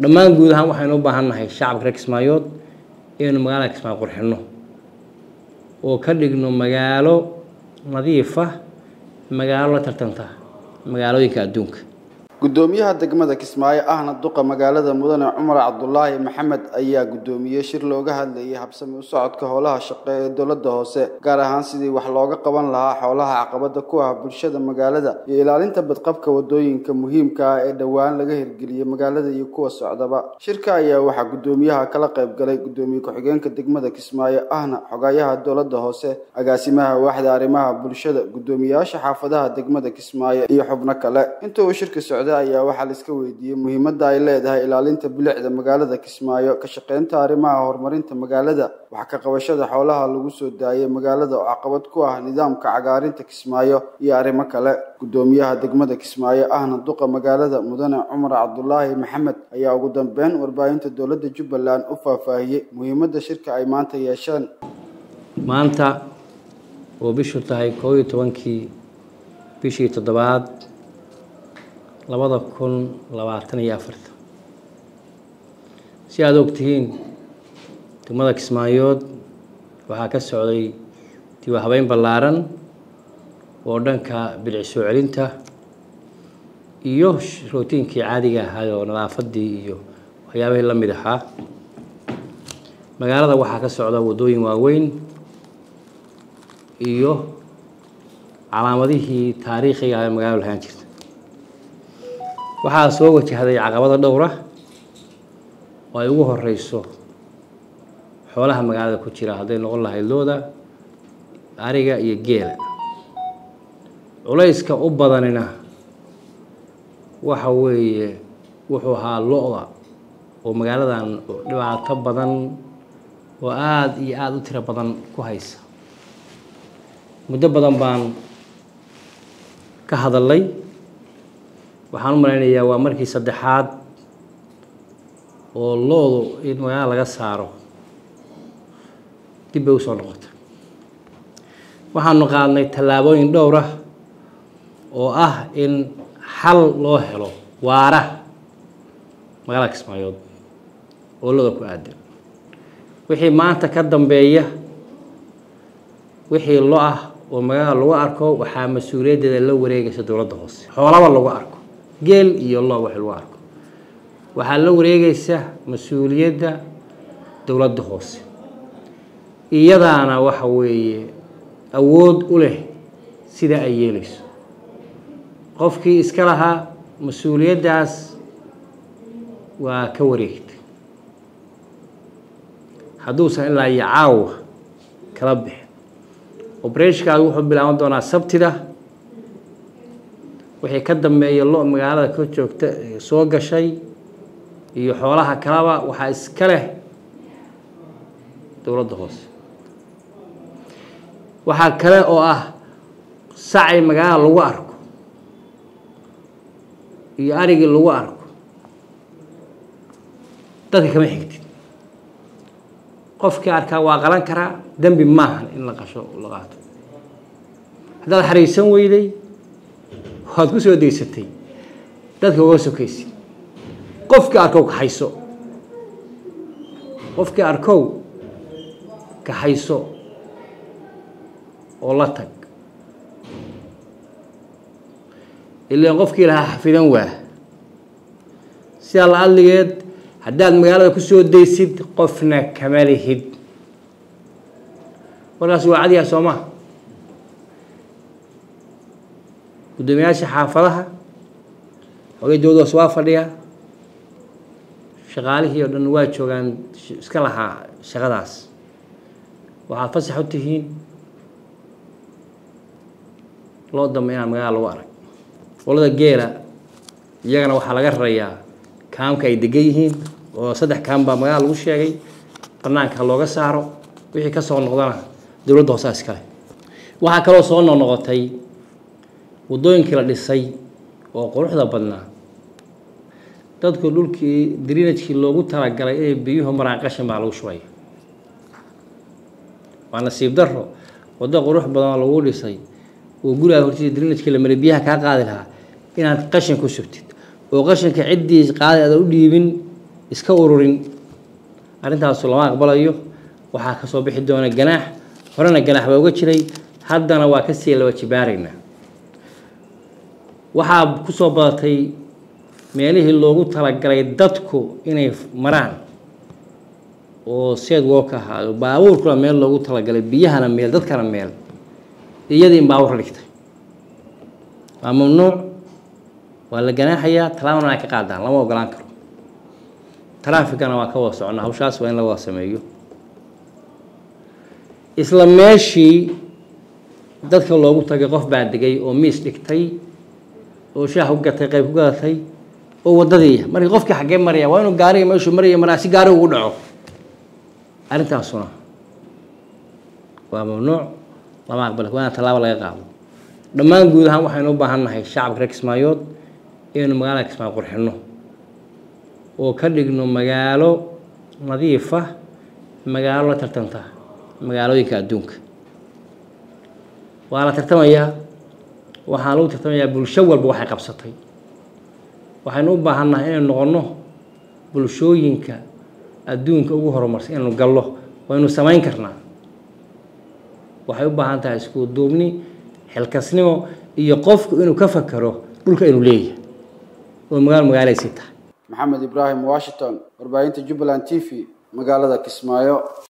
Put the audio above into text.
dhammaan guud ahaan waxaynu u baahannahay shacabka reer Kismaayood inaynu magaalada Kismaayo qurxinno oo ka dhigno magaalo nadiif ah, magaalo la tartanta magaalooyinka adduunka. gudoomiyaha degmada Kismaayo ahna duqa magaalada mudane Cumar Cabdullaahi Maxamed ayaa gudoomiyay shir looga hadlayay habsami u socodka howlaha shaqo ee dawladda hoose gaar ahaan sidii wax looga qaban lahaa howlaha caqabada ku ah bulshada magaalada iyo ilaalinta badqabka wadooyinka muhiimka ah ee dhawaan laga hirgeliyay magaalada iyo kuwa socdaba. Shirka ayaa waxa gudoomiyaha kala qayb galay gudoomiye ku-xigeenka degmada Kismaayo ahna xogayaha dawladda hoose, agaasimaha waaxda arrimaha bulshada, gudoomiyaasha xaafadaha degmada Kismaayo iyo xubno kale. Inta uu shirka socday ayaa waxa la iska weydiiyay muhiimadda ay leedahay ilaalinta bilicda magaalada Kismaayo, ka shaqeynta arrimaha horumarinta magaalada, wax ka qabashada xoolaha lagu soo daayay magaalada oo caqabad ku ah nidaamka cagaarinta Kismaayo iyo arrimo kale. gudoomiyaha degmada Kismaayo ahna duqa magaalada mudane Cumar Cabdullaahi Maxamed ayaa ugu dambeyn warbaahinta dawladda Jubbaland u faahfaahiyay muhiimadda shirka ay maanta yeesheen. maanta oo bishu tahay 11 bishii 7 2024 si aad ogtihiin degmada Kismaayood waxaa ka socday dib u habeyn ballaaran oo dhanka bilic soo celinta iyo rootiinkii caadiga ahaa oo nadaafadii iyo waxyaabaha la mid ah. magaalada waxaa ka socda wadooyin waaweyn iyo calaamadihii taariikhiga ah ee magaalada lahaan jirtay. waxaa soo wajahday caqabado dhowr ah oo ay ugu horeyso xoolaha magaalada ku jira haday noqon lahayd looda, ariga iyo geela. culayska u badanina waxa weeye wuxuu ahaa looda oo magaaladan dhibaato badan oo aad iyo aad u tiro badan ku haysa. muddo badan baan ka hadalay, waxaan u maleynayaa waa markii saddexaad oo loodu in magaalada laga saaro dib bay u soo noqotay. waxaanu qaadnay tallaabooyin dhowr ah oo ah in xal loo helo waara magaalada Kismaayood oo looda ku aadan. wixii maanta ka dambeeya wixii loo ah oo magaalada lagu arko waxaa mas'uuliyaddeeda la wareegaysa dawladda hoose. xoolaba lagu arko geel iyo loo wax lagu arko waxaa la wareegaysa mas'uuliyadda dawladda hoose. iyadaana waxa weeye awood u leh sida ay yeelayso. qofkii iska lahaa mas'uuliyaddaas waa ka wareegtay hadduusan ilaa iyo caawa kala bixin. operation-kaadu wuxuu bilaaban doonaa Sabtida. wixii ka dambeeyay loo magaalada ka joogta soo gashay iyo xoolaha kalaba waxaa iska leh dawladda hoose. waxaa kale oo ah sacay magaalada lagu arko iyo arigii lagu arko dadka kama xigtid. qofkii arkaa waa qalan karaa, dambi maahan in la qasho la qaato. haddaad xariisan weyday waxaad ku soo deysatay dadka uga sokaysi. qofkii arkow ka hayso, qofkii arkow ka hayso oo la tag. ilaa qofkii lahaa xafidan waa sida la adligeed haddaad magaalada ku soo deysid qofna kama lihid. warkaas waa cadiya Soomaa. gudoomiyaasha xaafadaha xogeydooda waa fadhiya, shaqaalihii oo dhan waa joogaan iska lahaa shaqadaas. waxaad fasax u tihiin loo dambe inaan magaalada lagu arag. qolada geela iyagana waxaa laga rarayaa kaamka ay degan yihiin oo 3 kaam baa magaalada lagu sheegay banaanka looga saaro. wixii ka soo noqdana dawladda hoose iska leh. waxaa kaloo soo noqotay wadooyinkii la dhisay oo quruxda badnaa. dadku dhulkii drainage-kii loogu talagalay inay biyuhu maraan qashin baa lagu shubay. waa nasiib darro waddo qurux badan lagu dhisay oo guriga hortiisa drainage-kii la maray biyaha ka qaadi lahaa inaad qashin ku shubtid oo qashinka ciddii qaaday aad u dhiibin iska ururin arrintaas lama aqbalayo waxaa ka soo bixi doona ganaax horena ganaax baa uga jiray haddana waa ka sii laba jibaarayna waxaa ku soo badatay meelihii loogu talagalay dadku inay maraan oo seed walk ahaa baabuurkuna meel loogu talagalay biyahana meel dadkana meel iyadii baabuur dhigtay waa mamnuuc waa la ganaaxayaa talaabana ka qaadaan lama ogolaan karo taraafikana waa ka wada soconaa hawshaas waa in la wada sameeyo isla meeshii dadka loogu tagay qof baa degay oo miis dhigtay oo shaah u gatay qayb ku gadatay oo wadadii markii qofkii xagee maraya waa inuu gaariga meeshuu maraya maraasi gaari ugu dhaco arrintaasuna waa mamnuuc lama aqbalo waa talaabo laga qaado dhammaan guud ahaan waxaynu u baahannahay shacabka reer Kismaayood inaynu magaalada Kismaayo qurxinno oo ka dhigno magaalo nadiif ah magaalo la tartanta magaalooyinka adduunka waa la tartamayaa waxaan lagu tartamayaa bulsho walba waxay qabsatay waxaynu u baahannahay inaynu noqonno bulshooyinka adduunka ugu horumarsan inaynu gallo waynu samayn karnaa waxay u baahan tahay isku duubni xilkasnimo iyo qofku inuu ka fakaro dhulka inuu leeyahay oo magaalaysiita Maxamed Ibrahim Washington warbaahinta Jubaland TV magaalada Kismaayo